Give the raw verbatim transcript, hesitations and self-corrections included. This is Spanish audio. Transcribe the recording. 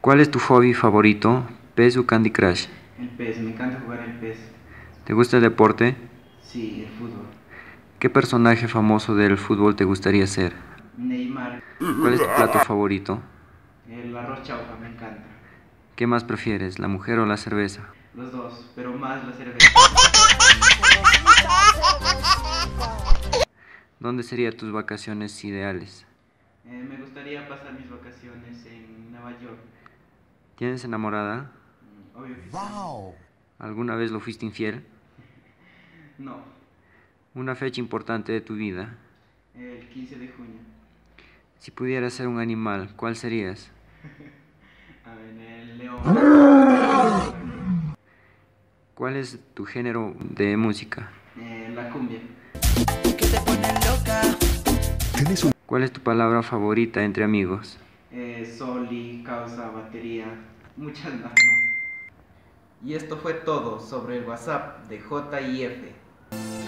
¿Cuál es tu hobby favorito? ¿P E S o Candy Crush? El pez, me encanta jugar el pez. ¿Te gusta el deporte? Sí, el fútbol. ¿Qué personaje famoso del fútbol te gustaría ser? Neymar, ¿Cuál es tu plato favorito? el arroz chaufa, me encanta. ¿Qué más prefieres, la mujer o la cerveza? Los dos, pero más la cerveza. ¿Dónde serían tus vacaciones ideales? Eh, me gustaría pasar mis vacaciones en Nueva York. ¿Tienes enamorada? Mm, Obvio que sí. Wow. ¿Alguna vez lo fuiste infiel? No, ¿Una fecha importante de tu vida? el quince de junio. Si pudieras ser un animal, ¿cuál serías? A ver, el león. ¿Cuál es tu género de música? Eh, la cumbia. Tienes un... ¿Cuál es tu palabra favorita entre amigos? Eh, soli, causa, batería. Muchas más, ¿no? Y esto fue todo sobre el WhatsApp de J I F.